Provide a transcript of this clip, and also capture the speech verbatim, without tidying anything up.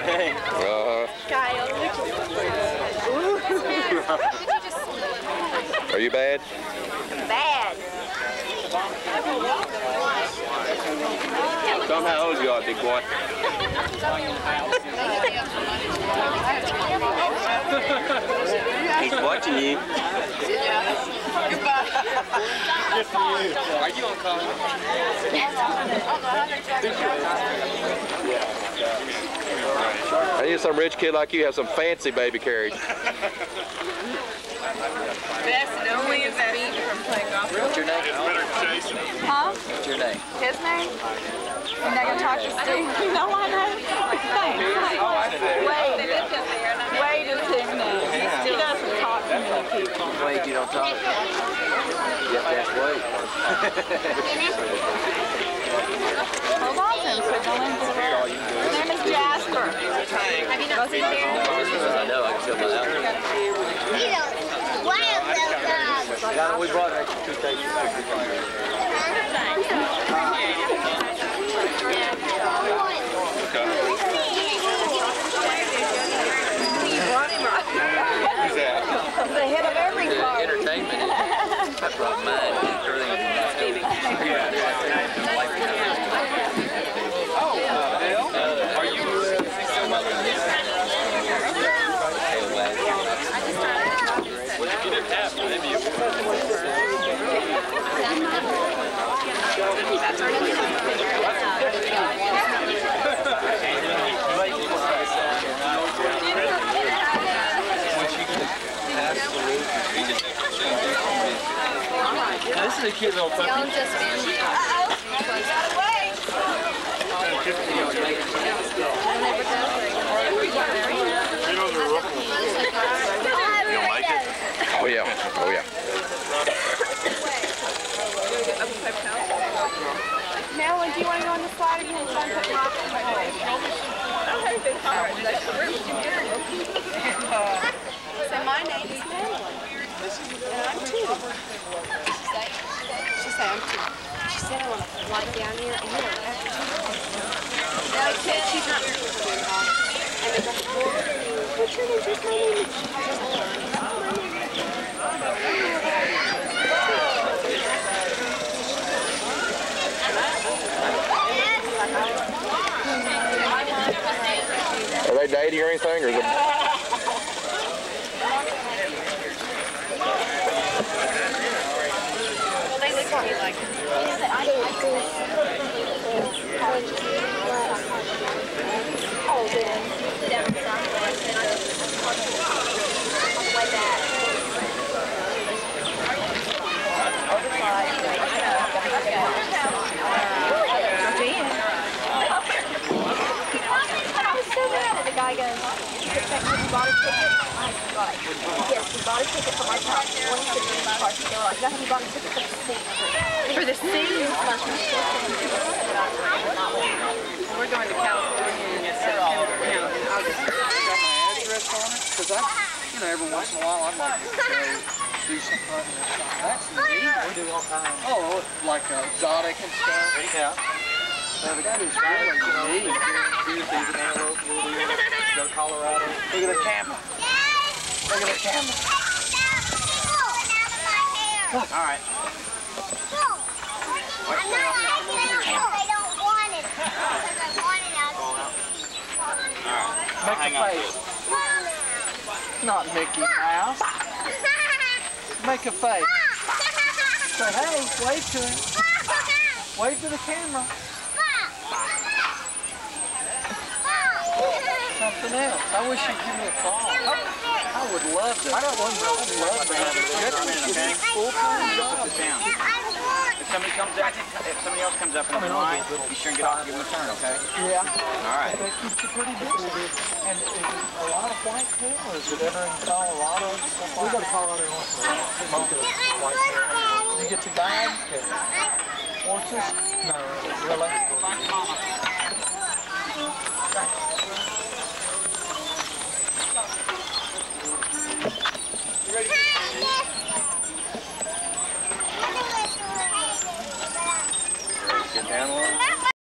Uh-huh. Kyle, Are you bad? bad. Tell them how old you are, big boy. He's watching you. Goodbye. Good for you. Are you on call? I need some rich kid like you have some fancy baby carriage. Best and only investment from playing golf. What's your name? Huh? What's your name? His name? You're not gonna talk to Steve? No, I know. Thanks. Wade. Wade is his name. He doesn't talk to many people. Wade, you don't talk? You have to ask Wade. Hold on to him, so don't let him get away. His name is Jasper. Have you not seen him? I know, I can tell by that. We brought an extra two stations. Who's that? The head of every car. Entertainment. I brought mine. Oh, uh, Bill? Are you? You didn't have to, maybe you. This is a cute little puppy. Uh-oh. Got away. You'll make it? Oh, yeah. Oh, yeah. Marilyn, do you want to go on the slide or do you want to try and put rocks in my face? So my name is Marilyn. And I'm two. She said I'm two. She said I want to fly down here and you know, after two. No, I said she's not your sister. And then what's your name? Just my name is Are they dating or anything, or is it? Well, they look at me like, the guy goes, you bought a ticket? I was like, yes, we bought a ticket for my car. One ticket in the car. They were like, no, you bought a ticket for the seat. for the seat? We're going to California in September. No, in August. Address on it, because I, you know, every once in a while I'd like to go do some hunting or something. That's neat. We do all kinds. Oh, like uh, exotic and stuff. Yeah. Uh, that is really neat. Deer season, antelope, little deer. Go to Colorado. Look at the camera. Look at the camera. Look. All right. I'm not taking it because I don't want it. Because I want it out. Make a face. Not Mickey Mouse. Make a face. Say, hey, wave to him. Wave to the camera. Something else. I wish you'd give me a call. I would love to. I don't want to. I'd love to have a full-time job. If somebody comes up, if somebody else comes up in the line, be sure and get off and give them a turn, okay? Yeah. All right. That keeps you pretty busy. And is it a lot of white tail, or is it ever in Colorado and stuff like that? We go to Colorado once in a while. White tail. You get to guide horses? No, really?